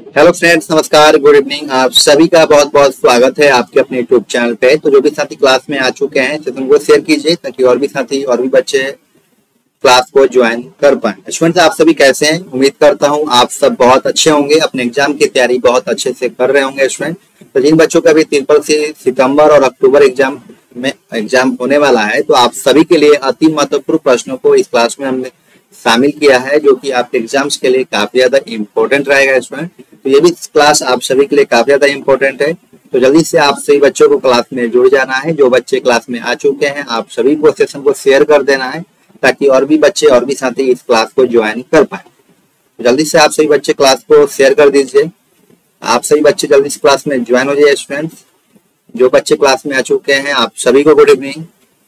Hello friends, नमस्कार, good evening. आप सभी का बहुत बहुत स्वागत है आपके अपने यूट्यूब चैनल पे। तो जो भी साथी क्लास में आ चुके हैं तो उनको शेयर कीजिए ताकि और भी साथी और भी बच्चे क्लास को ज्वाइन कर पाए। स्टूडेंट्स, आप सभी कैसे हैं? उम्मीद करता हूं आप सब बहुत अच्छे होंगे, अपने एग्जाम की तैयारी बहुत अच्छे से कर रहे होंगे। स्टूडेंट, तो जिन बच्चों का भी ट्रिपल सी सितंबर और अक्टूबर एग्जाम में एग्जाम होने वाला है, तो आप सभी के लिए अति महत्वपूर्ण प्रश्नों को इस क्लास में हमने शामिल किया है, जो कि आपके एग्जाम्स के लिए काफी ज्यादा इंपॉर्टेंट रहेगा। स्टूडेंट, तो ये भी क्लास आप सभी के लिए काफी ज्यादा इंपॉर्टेंट है। तो जल्दी से आप सभी बच्चों को क्लास में जुड़ जाना है। जो बच्चे क्लास में आ चुके हैं, आप सभी को सेशन को शेयर कर देना है ताकि और भी बच्चे और भी साथी इस क्लास को ज्वाइन कर पाए। तो जल्दी से आप सभी बच्चे क्लास को शेयर कर दीजिए। आप सभी बच्चे जल्दी से क्लास में ज्वाइन हो जाइए। स्टूडेंट्स, जो बच्चे क्लास में आ चुके हैं आप सभी को गुड इवनिंग।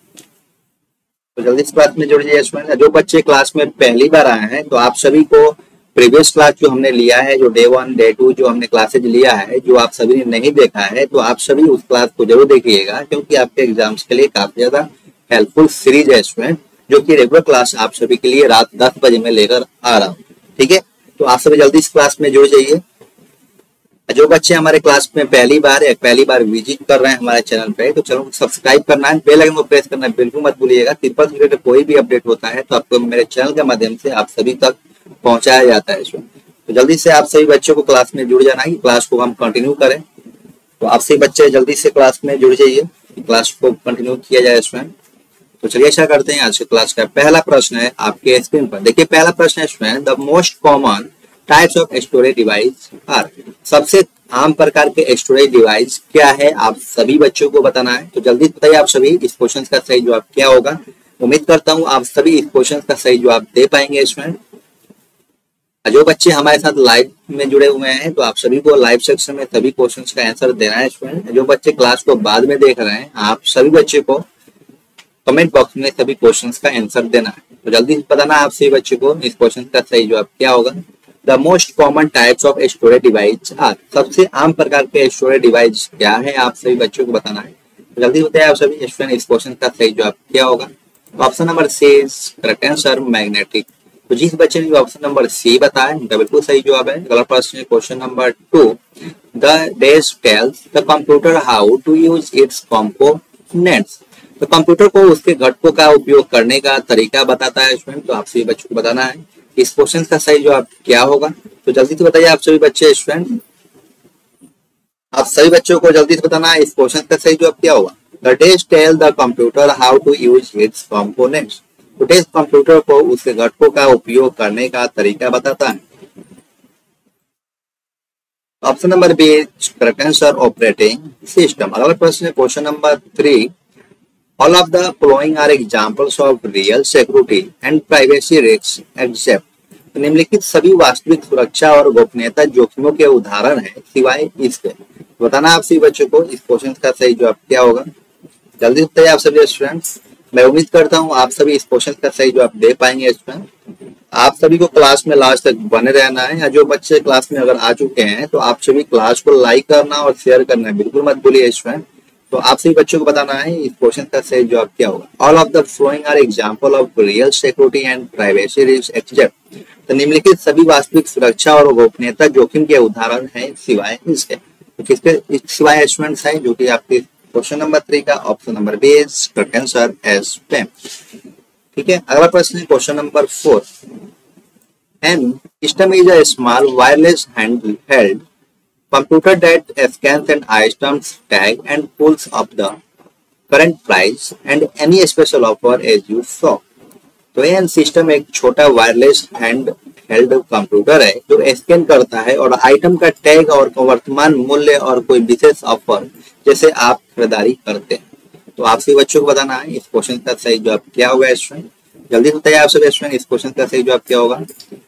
तो जल्दी से क्लास में जुड़ जाइए। स्टूडेंट, जो बच्चे क्लास में पहली बार आए हैं तो आप सभी को प्रीवियस क्लास जो हमने लिया है, जो डे 1 डे 2 जो हमने क्लासेज लिया है, जो आप सभी ने नहीं देखा है, तो आप सभी उस क्लास को जरूर देखिएगा, क्योंकि आपके एग्जाम्स के लिए काफी ज्यादा हेल्पफुल सीरीज है स्टूडेंट, जो कि रेगुलर क्लास आप सभी के लिए रात 10 बजे में लेकर आ रहा हूँ। ठीक है, तो आप सभी जल्दी इस क्लास में जुड़ जाइए। जो बच्चे हमारे क्लास में पहली बार विजिट कर रहे हैं हमारे चैनल पे, तो चैनल को सब्सक्राइब करना है, बेल आइकन को प्रेस करना है, बिल्कुल मत भूलिएगा। ट्रिपल सी रिलेटेड कोई भी अपडेट होता है तो आपको मेरे चैनल के माध्यम से आप सभी तक पहुंचाया जाता है। तो जल्दी से आप सभी बच्चों को क्लास में जुड़ जाना है, क्लास को हम कंटिन्यू करें। तो आप सभी बच्चे जल्दी से क्लास में जुड़ जाइए, क्लास को कंटिन्यू किया जाए स्टूडेंट। तो चलिए ऐसा करते हैं, आज के क्लास का पहला प्रश्न है आपके स्क्रीन पर। देखिए, पहला प्रश्न है student, the most common types of storage device are. सबसे आम प्रकार के स्टोरेज डिवाइस क्या है, आप सभी बच्चों को बताना है। तो जल्दी बताइए आप सभी, इस क्वेश्चन का सही जवाब क्या होगा। उम्मीद करता हूँ आप सभी इस क्वेश्चन का सही जवाब दे पाएंगे स्टूडेंट। जो बच्चे हमारे साथ लाइव में जुड़े हुए हैं तो आप सभी को लाइव सेक्शन में सभी क्वेश्चंस का आंसर देना है स्टूडेंट। जो बच्चे क्लास को बाद में देख रहे हैं, आप सभी बच्चे को कमेंट बॉक्स में सभी क्वेश्चंस का आंसर देना है। तो जल्दी बताना आप सभी बच्चे को इस क्वेश्चन का सही जवाब क्या होगा। The most common types of storage device are. सबसे आम प्रकार के स्टोरेज डिवाइस क्या है, आप सभी बच्चों को बताना है। तो जल्दी बताइए आप सभी स्टूडेंट, इस क्वेश्चन का सही जवाब क्या होगा। Option number C is correct answer, magnetic. तो जिस बच्चे ने ऑप्शन नंबर सी बताया उनका बिल्कुल सही जवाब है। अगला प्रश्न है question number 2, the days tells the computer how to use its components. तो कंप्यूटर को उसके घटकों का उपयोग करने का तरीका बताता है स्टूडेंट। तो आप सभी बच्चों को बताना है इस क्वेश्चन का सही जवाब क्या होगा। तो जल्दी से बताइए आप सभी बच्चे स्टूडेंट, आप सभी बच्चों को जल्दी से बताना है इस क्वेश्चन का सही जवाब क्या होगा। The days tell the computer how to use its components. तो डेज कंप्यूटर को उसके घटकों का उपयोग करने का तरीका बताता है। Option number B correct answer, operating system. अगला प्रश्न है question number 3, all of the following are examples of real security and privacy risks except। तो निम्नलिखित सभी वास्तविक सुरक्षा और गोपनीयता जोखिमों के उदाहरण हैं सिवाय इसके। तो बताना आप सभी बच्चों को इस क्वेश्चन का सही जवाब क्या होगा। जल्दी बताइए आप सभी स्टूडेंट्स। मैं उम्मीद करता हूँ आप सभी इस क्वेश्चन का सही जवाब दे पाएंगे स्टूडेंट। आप सभी को क्लास में लास्ट तक बने रहना है। या जो बच्चे क्लास में अगर आ चुके हैं तो आप सभी क्लास को लाइक करना और शेयर करना बिल्कुल मत भूलिए स्टूडेंट। तो आप सभी बच्चों को बताना है इस क्वेश्चन का सही जवाब क्या होगा। All of the following are example of real security and privacy risk except. तो निम्नलिखित सभी वास्तविक सुरक्षा और गोपनीयता जोखिम के उदाहरण हैं सिवाय इसके। तो किसके सिवाय स्टूडेंट्स हैं, जो कि आपके क्वेश्चन नंबर 3 का option number B is correct answer as पेम। ठीक है, अगला प्रश्न है question number 4, an system is a small wireless handheld computer that scans and items, tag and pulls up the current price and any special offer as you saw। तो an system एक छोटा wireless hand held computer है जो scan करता है और item का tag और वर्तमान मूल्य और कोई विशेष ऑफर जैसे आप खरीदारी करते हैं। तो आप सभी बच्चों को बताना है इस क्वेश्चन का सही जवाब क्या होगा स्टूडेंट। जल्दी बताइए आप सभी स्टूडेंट इस क्वेश्चन का सही जवाब क्या होगा।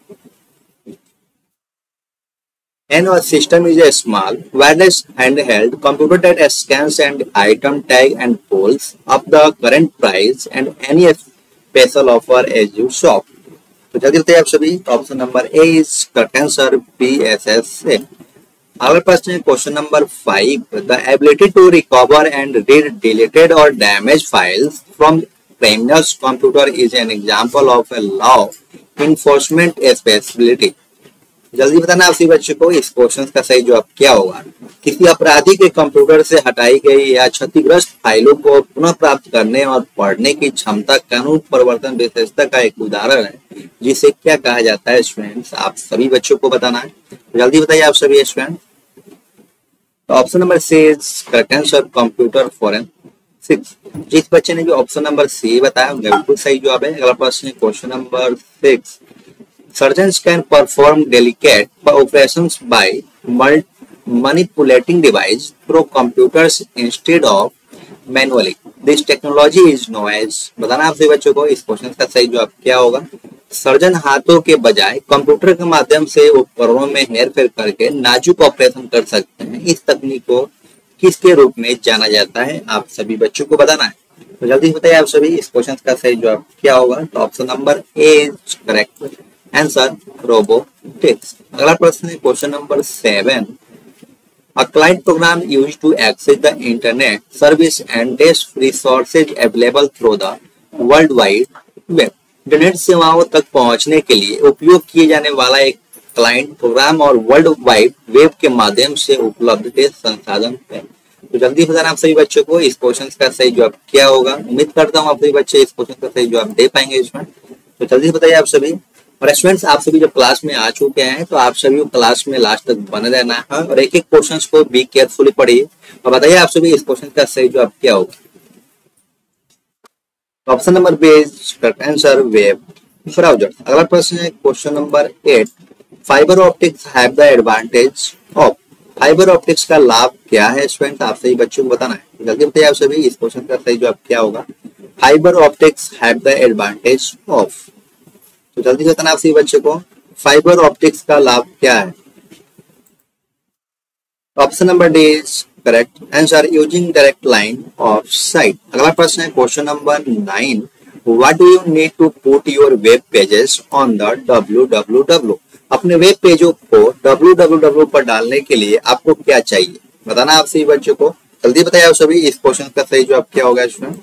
N system is a small wireless handheld computer that scans and item tag and pulls up the current price and any special offer as you shop। तो जल्दी बताइए आप सभी। Option number A is correct answer, PSS। अगला प्रश्न है question number 5, the ability to recover and read deleted और damage files from criminal's computer is an example of a law enforcement capability। जल्दी बताना आप सभी बच्चों को इस क्वेश्चन का सही जवाब क्या होगा। किसी अपराधी के कंप्यूटर से हटाई गई या क्षतिग्रस्त फाइलों को पुनः प्राप्त करने और पढ़ने की क्षमता कानून प्रवर्तन विशेषता का एक उदाहरण है, जिसे क्या कहा जाता है स्टूडेंट्स, आप सभी बच्चों को बताना है। जल्दी बताइए आप सभी student. Option number C is correct answer, computer forensics. जिस बच्चे ने भी ऑप्शन नंबर सी बताया उनका बिल्कुल सही जवाब है। अगला प्रश्न है question number 6। Surgeons can perform delicate operations by manipulating device through computers instead of manually. This technology is known as, बताना आप सभी बच्चों को इस क्वेश्चन का सही जवाब क्या होगा। सर्जन हाथों के बजाय कंप्यूटर के माध्यम से उपकरणों में हेरफेर करके नाजुक ऑपरेशन कर सकते हैं। इस तकनीक को किसके रूप में जाना जाता है, आप सभी बच्चों को बताना है। तो जल्दी बताइए आप सभी इस क्वेश्चन का सही जवाब क्या होगा। तो option number A is correct answer, robotics. अगला प्रश्न है question number 7। A client program used to access the internet service and test resources available through the World Wide Web. Internet सेवाओं तक पहुंचने के लिए उपयोग किए जाने वाला एक क्लाइंट प्रोग्राम और वर्ल्ड वाइड वेब के माध्यम से उपलब्ध टेस्ट संसाधन है। तो जल्दी बताना आप सभी बच्चों को इस क्वेश्चन का सही जवाब क्या होगा। उम्मीद करता हूँ आप सभी बच्चे इस क्वेश्चन का सही जवाब दे पाएंगे इसमें। तो जल्दी बताइए आप सभी। और स्टूडेंट्स आप सभी जब क्लास में आ चुके हैं तो आप सभी को क्लास में लास्ट तक बने रहना है और एक एक क्वेश्चन को बी केयरफुली पढ़िए और बताइए आप सभी इस क्वेश्चन का सही जवाब क्या होगा। Option number B is correct answer, web browser. अगला प्रश्न है question number 8। Fibre optics have the advantage of. Fibre optics का लाभ क्या है स्टूडेंट, आप सही बच्चों को बताना है। जल्दी बताइए आप सभी इस क्वेश्चन का सही जवाब क्या होगा। Fibre optics have the advantage of. तो जल्दी बताना आप सभी बच्चों को फाइबर ऑप्टिक्स का लाभ क्या है। Option number D is correct answer, using direct line of sight. अगला प्रश्न है question number 9। What do you need to put your web pages on the www। अपने वेब पेजों को www पर डालने के लिए आपको क्या चाहिए, बताना आप सभी बच्चों को। जल्दी बताइए आप सभी इस क्वेश्चन का सही जवाब क्या होगा इसमें।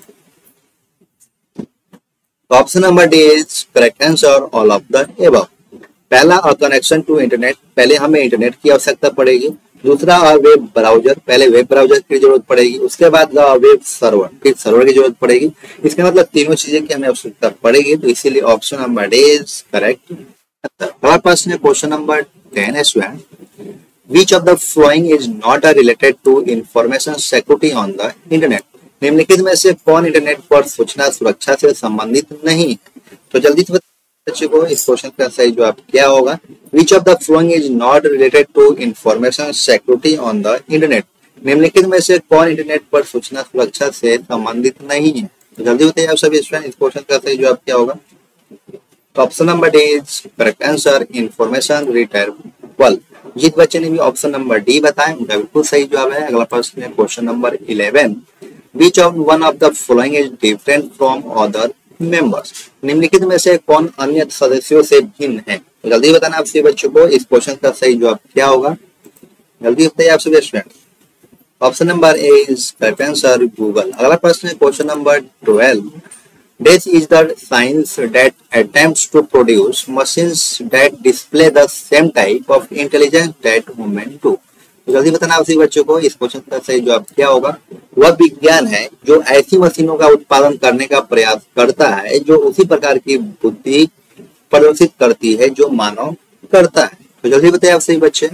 Option number D is correct answer, all of the above. पहला कनेक्शन टू इंटरनेट, पहले हमें इंटरनेट की आवश्यकता पड़ेगी। दूसरा वेब ब्राउजर, पहले वेब ब्राउजर की जरूरत पड़ेगी। उसके बाद वेब सर्वर, फिर सर्वर की जरूरत पड़ेगी। इसका मतलब तीनों चीजें की हमें आवश्यकता पड़ेगी, तो इसीलिए option number D is correct. अगला प्रश्न है question number 10 student. Which of the following is not related to information security on the internet. निम्नलिखित में से कौन इंटरनेट पर सूचना सुरक्षा से संबंधित नहीं। तो जल्दी से बच्चों को इस क्वेश्चन का सही जवाब क्या होगा। Which of the following is not related to information security on the internet. निम्नलिखित में से कौन इंटरनेट पर सूचना सुरक्षा से संबंधित नहीं है। तो जल्दी बताइए आप सभी इस क्वेश्चन का सही जवाब क्या होगा। तो option number D is correct answer, information retrieval. जिस बच्चे ने भी ऑप्शन नंबर डी बताया उनका बिल्कुल सही जवाब है। अगला प्रश्न है question number 11। Which of one of the following is different from other members। निम्नलिखित में से कौन अन्य सदस्यों से भिन्न है। तो जल्दी बताना आप सभी बच्चों को इस क्वेश्चन का सही जवाब क्या होगा। जल्दी बताइए आप सभी student. Option number A is correct answer, Google. अगला प्रश्न है question number 12। This is the science that attempts to produce machines that display the same type of intelligence that humans do। तो जल्दी बताना आप सभी बच्चों को इस क्वेश्चन का सही जवाब क्या होगा। वह विज्ञान है जो ऐसी मशीनों का उत्पादन करने का प्रयास करता है जो उसी प्रकार की बुद्धि प्रदर्शित करती है जो मानव करता है। तो जल्दी बताइए आप सही बच्चे।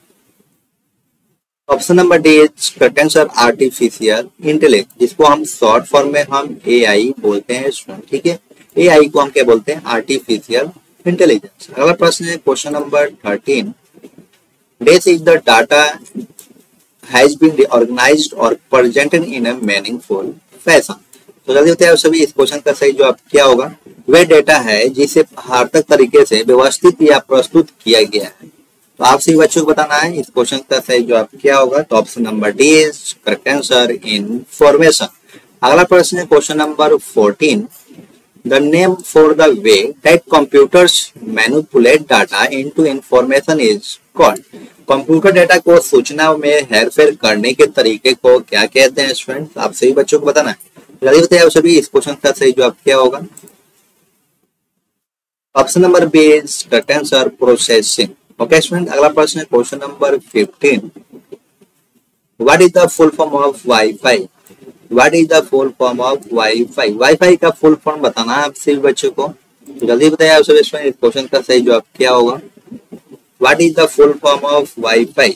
Option number D is correct answer, artificial intelligence, जिसको हम शॉर्ट फॉर्म में हम एआई बोलते हैं। ठीक है, एआई को हम क्या बोलते हैं, आर्टिफिशियल इंटेलिजेंस। अगला प्रश्न है question number 13। This is the data has been reorganized or presented in a meaningful fashion। तो जल्दी बताइए आप सभी इस क्वेश्चन का सही जवाब क्या होगा। वह डेटा है जिसे सार्थक तरीके से व्यवस्थित या प्रस्तुत किया गया है। तो आप सभी बच्चों को बताना है इस क्वेश्चन का सही जवाब क्या होगा। तो option number D is correct answer, information. अगला प्रश्न है question number 14। The name for the way that computers manipulate data into information is called। Computer data को सूचना में हेरफेर करने के तरीके को क्या कहते हैं स्टूडेंट्स, आप सभी बच्चों को बताना है। जल्दी बताइए आप सभी इस क्वेश्चन का सही जवाब क्या होगा। Option number B is correct answer, processing. Okay student, अगला प्रश्न है question number 15। What is the full form of WiFi? What is the full form of WiFi? WiFi का फुल फॉर्म बताना है आप सभी बच्चों को, तो जल्दी बताइए आप सभी स्टूडेंट, इस क्वेश्चन का सही जवाब क्या होगा? What is the full form of WiFi?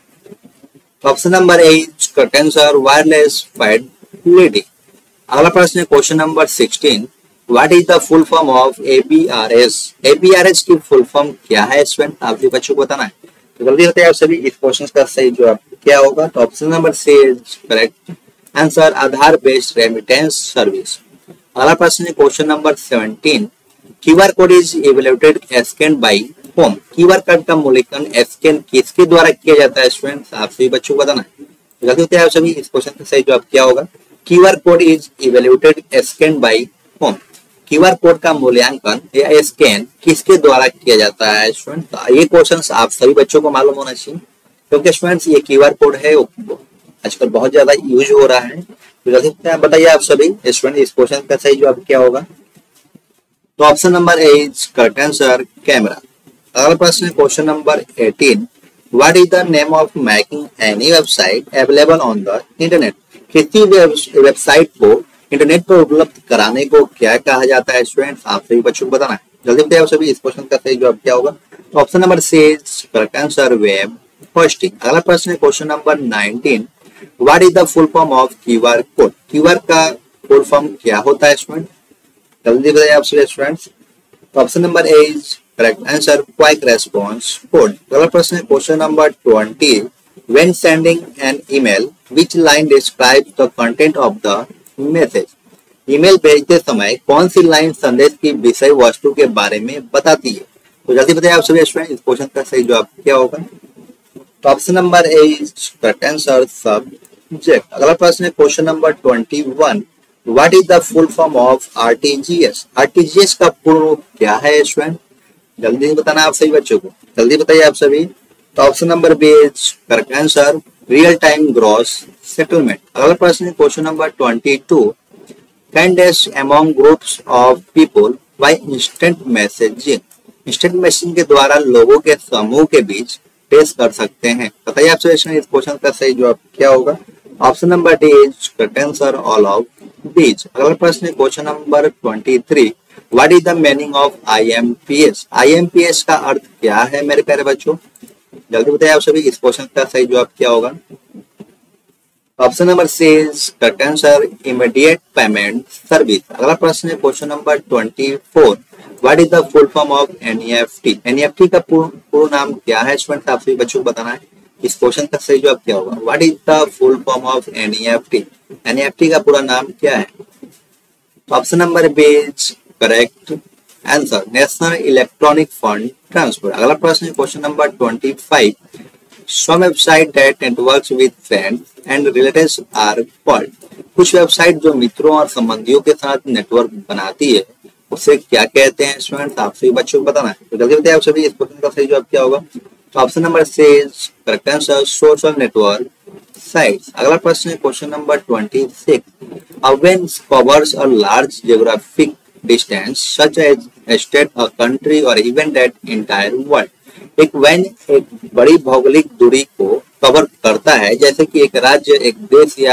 Option number A is correct answer wireless fidelity. अगला प्रश्न है question number 16। What is the full form of APRS? APRS की फुल फॉर्म क्या है स्टूडेंट, आप सभी बच्चों को बताना है, तो जल्दी बताइए आप सभी, इस क्वेश्चन का सही जवाब क्या होगा? तो option number C is correct answer Aadhaar based remittance service. अगला प्रश्न है question number 17। QR code is evaluated scan by whom? QR code का मूल्यांकन स्कैन किसके द्वारा किया जाता है स्टूडेंट्स, आप सभी बच्चों को बताना है, तो जल्दी बताइए आप सभी, इस क्वेश्चन का सही जवाब क्या होगा? QR code is evaluated scan by whom. QR code का मूल्यांकन या स्कैन किसके द्वारा किया जाता है स्टूडेंट? ये क्वेश्चन आप सभी बच्चों को मालूम होना चाहिए, क्योंकि स्टूडेंट्स ये क्यूआर कोड है आजकल बहुत ज्यादा यूज हो रहा है, तो जल्दी बताइए आप सभी स्टूडेंट, इस क्वेश्चन का सही जवाब क्या होगा? तो option number A is correct answer camera. अगला प्रश्न है question number 18। What is the name of making any website available on the internet? किसी वेबसाइट को इंटरनेट पर उपलब्ध कराने को क्या कहा जाता है स्टूडेंट्स, आप सभी बच्चों को बताना है, जल्दी बताइए आप सभी, इस क्वेश्चन का सही जवाब क्या होगा? तो option number C is correct answer web hosting. अगला प्रश्न है question number 19। What is the full form of QR code? QR का फुल फॉर्म क्या होता है स्टूडेंट, जल्दी बताइए आप सभी स्टूडेंट्स। तो option number A is correct answer quick response code. अगला प्रश्न है question number 20। When sending an email which line describes the content of the message? Email भेजते समय कौन सी लाइन संदेश की विषय वस्तु के बारे में बताती है, तो जल्दी बताइए आप सभी स्टूडेंट, इस क्वेश्चन का सही जवाब क्या होगा? तो option number A is correct answer subject. अगला प्रश्न है question number 21। What is the full form of RTGS? RTGS का पूर्ण रूप क्या है स्टूडेंट, जल्दी बताना आप सभी बच्चों को, जल्दी बताइए आप सभी। तो option number B is correct answer real time gross settlement. अगला प्रश्न है question number 22। Can dash among groups of people by instant messaging? Instant messaging के द्वारा लोगों के समूह के बीच टेस्ट कर सकते हैं, बताइए आप सभी, इस क्वेश्चन का सही जवाब क्या होगा? Option number D is correct answer all of these. अगला प्रश्न है question number 23। What is the meaning of IMPS? IMPS का अर्थ क्या है मेरे प्यारे बच्चों, जल्दी बताइए आप सभी, इस क्वेश्चन का सही जवाब क्या होगा? Option number C is correct answer immediate payment service. अगला प्रश्न है question number 24। What is the full form of NEFT? NEFT का पूर्ण नाम क्या है स्टूडेंट, आप सभी बच्चों को बताना है, इस क्वेश्चन का सही जवाब क्या होगा? What is the full form of NEFT? NEFT का पूरा नाम क्या है? Option number B is correct answer national electronic fund transfer. अगला प्रश्न है question number 25। Some website that networks with friends and relatives are called? कुछ वेबसाइट जो मित्रों और संबंधियों के साथ नेटवर्क बनाती है उसे क्या कहते हैं स्टूडेंट्स, आप सभी बच्चों को बताना है, तो जल्दी बताइए आप सभी, इस क्वेश्चन का सही जवाब क्या होगा? तो option number C is correct answer social network sites. अगला प्रश्न है question number 26। When covers a large geographic distance such as a state, a country or even that entire world? एक वैन एक बड़ी भौगोलिक दूरी को कवर करता है, जैसे कि एक राज्य, एक देश या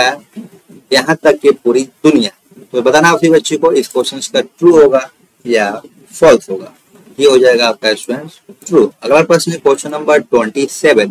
यहाँ तक कि पूरी दुनिया, तो बताना आप सभी बच्चे को, इस क्वेश्चन का ट्रू होगा या फॉल्स होगा, ये हो जाएगा आपका स्टूडेंट्स ट्रू। अगला प्रश्न है question number 27।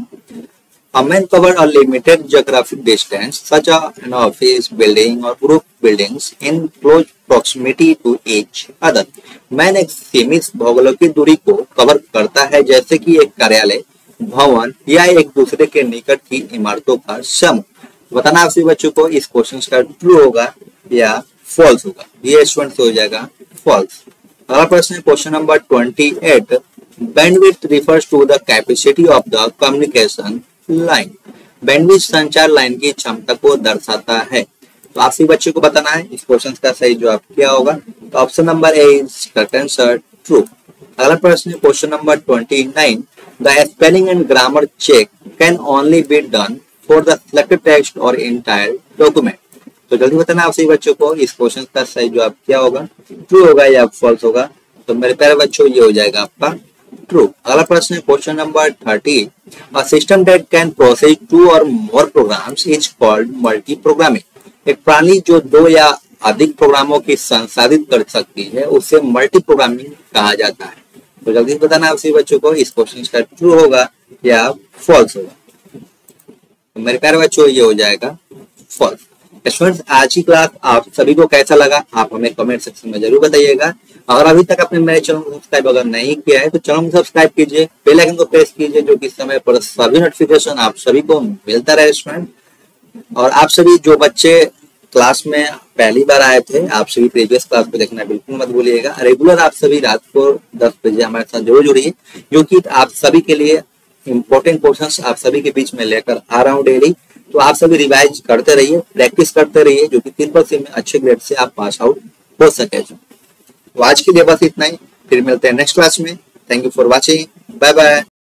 A man cover a limited geographic distance such as an office building or group buildings in close proximity to each other. MAN एक सीमित भौगोलिक दूरी को कवर करता है, जैसे कि एक कार्यालय, भवन या एक दूसरे के निकट की इमारतों का समूह। बताना आप सभी बच्चों को, इस क्वेश्चन का ट्रू होगा या फॉल्स होगा, ये स्टूडेंट हो जाएगा फॉल्स। अगला प्रश्न है question number 28। Bandwidth refers to the capacity of the communication line. Bandwidth संचार लाइन की क्षमता को दर्शाता है, तो आप सभी बच्चों को बताना है, इस क्वेश्चन का सही जवाब क्या होगा? तो option number A is correct answer true. अगला प्रश्न है question number 29। The spelling and grammar check can only be done for the selected text और एंटायर डॉक्यूमेंट, तो जल्दी बताना आप सभी बच्चों को, इस क्वेश्चन का सही जवाब क्या होगा? ट्रू होगा या फॉल्स होगा? तो मेरे प्यारे बच्चों, ये हो जाएगा आपका ट्रू। अगला प्रश्न है question number 30। A system that can process 2 और more programs is called multi programming. एक प्रणाली जो 2 या अधिक प्रोग्रामों की संसाधित कर सकती है उसे मल्टी प्रोग्रामिंग कहा जाता है। तो जल्दी बताना आप सभी बच्चों को इस क्वेश्चन का ट्रू होगा या फॉल्स होगा। तो मेरे प्यारे बच्चों ये हो जाएगा फॉल्स। स्टूडेंट्स आज की क्लास आप सभी को कैसा लगा आप हमें कमेंट सेक्शन में जरूर बताइएगा। अगर अभी तक आपने मेरे चैनल को सब्सक्राइब अगर नहीं किया है तो चैनल को सब्सक्राइब कीजिए, बेल आइकन को प्रेस कीजिए जो कि समय पर सभी नोटिफिकेशन आप सभी को मिलता रहे स्टूडेंट। और आप सभी जो बच्चे क्लास में पहली बार आए थे आप सभी प्रीवियस क्लास को देखना बिल्कुल मत भूलिएगा। रेगुलर आप सभी रात को 10 बजे हमारे साथ जरूर जुड़िए क्योंकि आप सभी के लिए इंपॉर्टेंट क्वेश्चंस आप सभी के बीच में लेकर आ रहा हूँ डेली। तो आप सभी रिवाइज करते रहिए, प्रैक्टिस करते रहिए जो कि ट्रिपल सी में अच्छे ग्रेड से आप पास आउट हो सके। तो आज के लिए बस इतना ही, फिर मिलते हैं नेक्स्ट क्लास में। Thank you for watching, bye bye.